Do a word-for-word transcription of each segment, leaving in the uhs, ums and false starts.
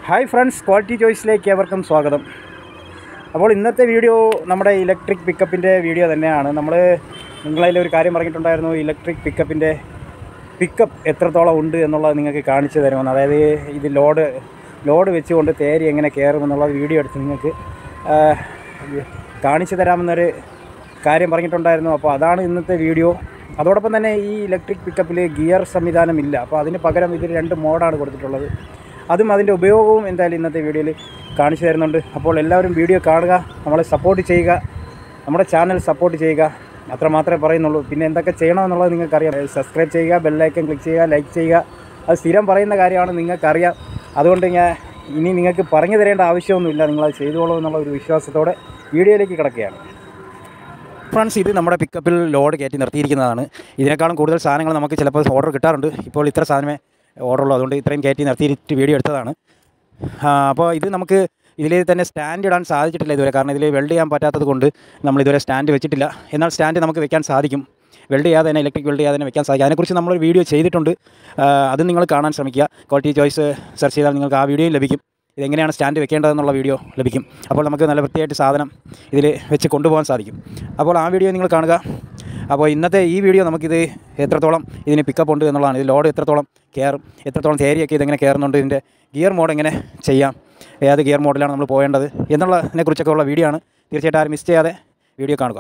Hi friends, quality ചോയ്സിലേക്ക് ഏവർക്കും സ്വാഗതം. അപ്പോൾ ഇന്നത്തെ വീഡിയോ നമ്മുടെ ഇലക്ട്രിക് പിക്കപ്പിൻ്റെ വീഡിയോ തന്നെയാണ്. നമ്മൾ നിങ്ങളതിൽ ഒരു കാര്യം പറഞ്ഞിട്ടുണ്ടായിരുന്നു, ഇലക്ട്രിക് പിക്കപ്പിൻ്റെ പിക്കപ്പ് എത്രത്തോളം ഉണ്ട് എന്നുള്ളത് നിങ്ങൾക്ക് കാണിച്ചു തരുമെന്ന്. അതായത് ഇത് ലോഡ് ലോഡ് വെച്ചുകൊണ്ട് തേരി എങ്ങനെ കയറുമെന്നുള്ളത് വീഡിയോ എടുത്ത് നിങ്ങൾക്ക് കാണിച്ചു തരാമെന്നൊരു കാര്യം പറഞ്ഞിട്ടുണ്ടായിരുന്നു. അപ്പോൾ അതാണ് ഇന്നത്തെ വീഡിയോ. അതോടൊപ്പം തന്നെ ഈ ഇലക്ട്രിക് പിക്കപ്പിൽ ഗിയർ സംവിധാനമില്ല. അപ്പോൾ അതിന് പകരം ഇതിൽ രണ്ട് മോഡാണ് കൊടുത്തിട്ടുള്ളത്. അതും അതിൻ്റെ ഉപയോഗവും എന്തായാലും ഇന്നത്തെ വീഡിയോയിൽ കാണിച്ചു തരുന്നുണ്ട്. അപ്പോൾ എല്ലാവരും വീഡിയോ കാണുക, നമ്മളെ സപ്പോർട്ട് ചെയ്യുക, നമ്മുടെ ചാനൽ സപ്പോർട്ട് ചെയ്യുക, അത്ര മാത്രമേ പറയുന്നുള്ളൂ. പിന്നെ എന്തൊക്കെ ചെയ്യണമെന്നുള്ളത് നിങ്ങൾക്കറിയാം. സബ്സ്ക്രൈബ് ചെയ്യുക, ബെല്ലൈക്കൺ ക്ലിക്ക് ചെയ്യുക, ലൈക്ക് ചെയ്യുക. അത് സ്ഥിരം പറയുന്ന കാര്യമാണ്, നിങ്ങൾക്കറിയാം. അതുകൊണ്ട് ഞാൻ ഇനി നിങ്ങൾക്ക് പറഞ്ഞു തരേണ്ട ആവശ്യമൊന്നുമില്ല, നിങ്ങളത് ചെയ്തോളൂ എന്നുള്ള ഒരു വിശ്വാസത്തോടെ വീഡിയോയിലേക്ക് കിടക്കുകയാണ്. ഫ്രണ്ട്സ്, ഇത് നമ്മുടെ പിക്കപ്പിൽ ലോഡ് കയറ്റി നിർത്തിയിരിക്കുന്നതാണ്. ഇതിനേക്കാളും കൂടുതൽ സാധനങ്ങൾ നമുക്ക് ചിലപ്പോൾ ഓർഡർ കിട്ടാറുണ്ട്. ഇപ്പോൾ ഇത്ര സാധനമേ ഓർഡറുള്ളൂ, അതുകൊണ്ട് ഇത്രയും കയറ്റി നിർത്തിയിട്ട് വീഡിയോ എടുത്തതാണ്. അപ്പോൾ ഇത് നമുക്ക് ഇതിൽ തന്നെ സ്റ്റാൻഡ് ഇടാൻ സാധിച്ചിട്ടില്ല ഇതുവരെ. കാരണം ഇതിൽ വെൽഡ് ചെയ്യാൻ പറ്റാത്തത് കൊണ്ട് നമ്മൾ ഇതുവരെ സ്റ്റാൻഡ് വെച്ചിട്ടില്ല. എന്നാൽ സ്റ്റാൻഡ് നമുക്ക് വെക്കാൻ സാധിക്കും. വെൽഡ് ചെയ്യാതെ തന്നെ, ഇലക്ട്രിക് വെൽഡ് ചെയ്യാതെ തന്നെ വെക്കാൻ സാധിക്കും. അതിനെക്കുറിച്ച് നമ്മളൊരു വീഡിയോ ചെയ്തിട്ടുണ്ട്. അത് നിങ്ങൾ കാണാൻ ശ്രമിക്കുക. ക്വാളിറ്റി ചോയ്സ് സെർച്ച് ചെയ്താൽ നിങ്ങൾക്ക് ആ വീഡിയോയും ലഭിക്കും. ഇതെങ്ങനെയാണ് സ്റ്റാൻഡ് വെക്കേണ്ടതെന്നുള്ള വീഡിയോ ലഭിക്കും. അപ്പോൾ നമുക്ക് നല്ല വൃത്തിയായിട്ട് സാധനം ഇതിൽ വെച്ച് കൊണ്ടുപോകാൻ സാധിക്കും. അപ്പോൾ ആ വീഡിയോ നിങ്ങൾ കാണുക. അപ്പോൾ ഇന്നത്തെ ഈ വീഡിയോ നമുക്കിത് എത്രത്തോളം ഇതിന് പിക്കപ്പ് ഉണ്ട് എന്നുള്ളതാണ്. ഇത് ലോഡ് എത്രത്തോളം കയറും, എത്രത്തോളം തേരിയൊക്കെ ഇതെങ്ങനെ കയറുന്നുണ്ട്, ഇതിൻ്റെ ഗിയർ മോഡ് എങ്ങനെ ചെയ്യാം, ഏത് ഗിയർ മോഡിലാണ് നമ്മൾ പോകേണ്ടത് എന്നുള്ളതിനെക്കുറിച്ചൊക്കെ ഉള്ള വീഡിയോ ആണ്. തീർച്ചയായിട്ടും ആരും മിസ് ചെയ്യാതെ വീഡിയോ കാണുക.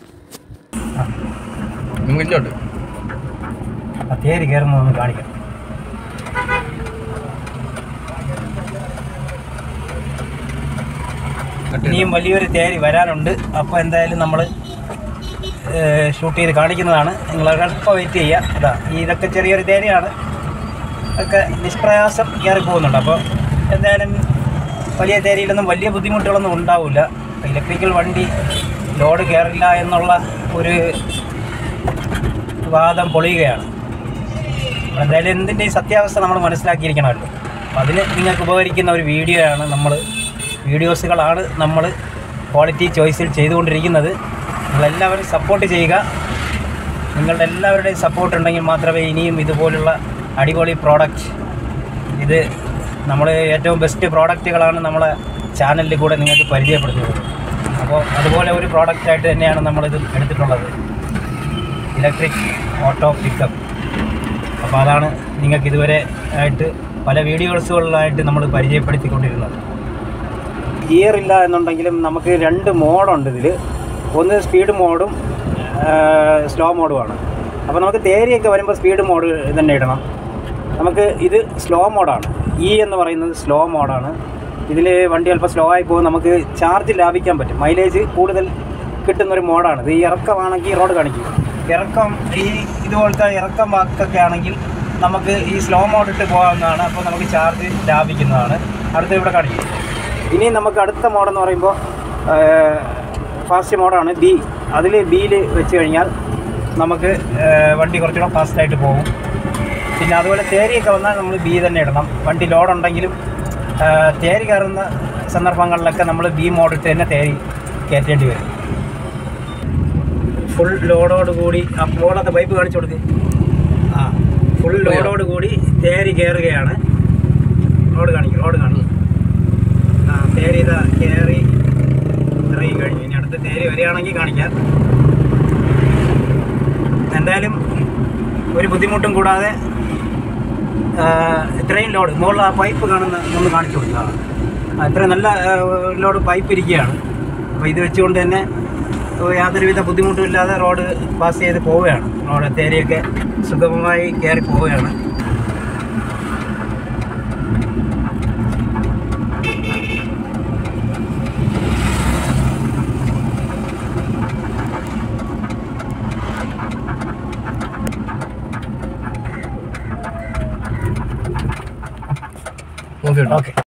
തേരി കയറുന്നതൊന്ന് കാണിക്കാം. ഇനിയും വലിയൊരു തേരി വരാനുണ്ട്. അപ്പോൾ എന്തായാലും നമ്മൾ ഷൂട്ട് ചെയ്ത് കാണിക്കുന്നതാണ്. നിങ്ങൾ അല്പം വെയിറ്റ് ചെയ്യുക. അതാ ഇതൊക്കെ ചെറിയൊരു തേരിയാണ്, ഒക്കെ നിഷ്പ്രയാസം കയറി പോകുന്നുണ്ട്. അപ്പോൾ എന്തായാലും വലിയ തേരിയിലൊന്നും വലിയ ബുദ്ധിമുട്ടുകളൊന്നും ഉണ്ടാവില്ല. ഇലക്ട്രിക്കൽ വണ്ടി ലോഡ് കയറില്ല എന്നുള്ള ഒരു വാദം പൊളിയുകയാണ്. എന്തായാലും എന്തിൻ്റെ ഈ സത്യാവസ്ഥ നമ്മൾ മനസ്സിലാക്കിയിരിക്കണമല്ലോ. അപ്പം അതിന് നിങ്ങൾക്ക് ഉപകരിക്കുന്ന ഒരു വീഡിയോ ആണ് നമ്മൾ വീഡിയോസുകളാണ് നമ്മൾ ക്വാളിറ്റി ചോയ്സിൽ ചെയ്തുകൊണ്ടിരിക്കുന്നത്. നിങ്ങളെല്ലാവരും സപ്പോർട്ട് ചെയ്യുക. നിങ്ങളുടെ എല്ലാവരുടെയും സപ്പോർട്ട് ഉണ്ടെങ്കിൽ മാത്രമേ ഇനിയും ഇതുപോലുള്ള അടിപൊളി പ്രോഡക്റ്റ്, ഇത് നമ്മൾ ഏറ്റവും ബെസ്റ്റ് പ്രോഡക്റ്റുകളാണ് നമ്മളെ ചാനലിൽ കൂടെ നിങ്ങൾക്ക് പരിചയപ്പെടുത്തുന്നത്. അപ്പോൾ അതുപോലെ ഒരു പ്രോഡക്റ്റായിട്ട് തന്നെയാണ് നമ്മളിത് എടുത്തിട്ടുള്ളത്, ഇലക്ട്രിക് ഓട്ടോ പിക്കപ്പ്. അപ്പോൾ അതാണ് നിങ്ങൾക്ക് ഇതുവരെ ആയിട്ട് പല വീഡിയോസുകളിലായിട്ട് നമ്മൾ പരിചയപ്പെടുത്തിക്കൊണ്ടിരുന്നത്. ഗിയർ ഇല്ല എന്നുണ്ടെങ്കിലും നമുക്ക് രണ്ട് മോഡുണ്ട് ഇതിൽ. ഒന്ന് സ്പീഡ് മോഡും സ്ലോ മോഡുമാണ്. അപ്പോൾ നമുക്ക് തേരിയൊക്കെ വരുമ്പോൾ സ്പീഡ് മോഡ് തന്നെ ഇടണം. നമുക്ക് ഇത് സ്ലോ മോഡാണ്. ഇ എന്ന് പറയുന്നത് സ്ലോ മോഡാണ്. ഇതിൽ വണ്ടി അല്പം സ്ലോ ആയി പോകും. നമുക്ക് ചാർജ് ലാഭിക്കാൻ പറ്റും, മൈലേജ് കൂടുതൽ കിട്ടുന്നൊരു മോഡാണ് ഇത്. ഈ ഇറക്കമാണെങ്കിൽ റോഡ് കാണിക്കും. ഇറക്കം ഈ ഇതുപോലത്തെ ഇറക്കം വാക്കൊക്കെ ആണെങ്കിൽ നമുക്ക് ഈ സ്ലോ മോഡ് ഇട്ട് പോകാവുന്നതാണ്. അപ്പോൾ നമുക്ക് ചാർജ് ലാഭിക്കുന്നതാണ്. അടുത്ത ഇവിടെ കാണിക്കും. ഇനി നമുക്ക് അടുത്ത മോഡെന്ന് പറയുമ്പോൾ ഫാസ്റ്റ് മോഡാണ് ബി. അതിൽ ബിയിൽ വെച്ച് കഴിഞ്ഞാൽ നമുക്ക് വണ്ടി കുറച്ചുകൂടെ ഫാസ്റ്റായിട്ട് പോകും. പിന്നെ അതുപോലെ തേരിയൊക്കെ വന്നാൽ നമ്മൾ ബി തന്നെ ഇടണം. വണ്ടി ലോഡുണ്ടെങ്കിലും തേരി കയറുന്ന സന്ദർഭങ്ങളിലൊക്കെ നമ്മൾ ബി മോഡിട്ട് തന്നെ തേരി കയറ്റേണ്ടി വരും. ഫുൾ ലോഡോട് കൂടി ആ മോളത്തെ പൈപ്പ് കാണിച്ചു കൊടുക്കുക. ആ ഫുൾ ലോഡോട് കൂടി തേരി കയറുകയാണ്. റോഡ് കാണിക്കും, റോഡ് കാണിക്കും. ആ തേരി ഇതാ കയറി ഇറങ്ങി കഴിഞ്ഞു. ഇനി അടുത്ത തേരി വരികയാണെങ്കിൽ കാണിക്കാം. എന്തായാലും ഒരു ബുദ്ധിമുട്ടും കൂടാതെ ഇത്രയും ലോഡ് മുകളിൽ ആ പൈപ്പ് കാണുന്ന നമ്മൾ കാണിച്ചു കൊടുത്തതാണ്. ഇത്രയും നല്ല ലോഡ് പൈപ്പ് ഇരിക്കുകയാണ്. അപ്പോൾ ഇത് വെച്ചുകൊണ്ട് തന്നെ യാതൊരുവിധ ബുദ്ധിമുട്ടും ഇല്ലാതെ റോഡ് പാസ് ചെയ്ത് പോവുകയാണ്. റോഡ് തേരിയൊക്കെ സുഗമമായി കയറി പോവുകയാണ്. ഓക്കെ.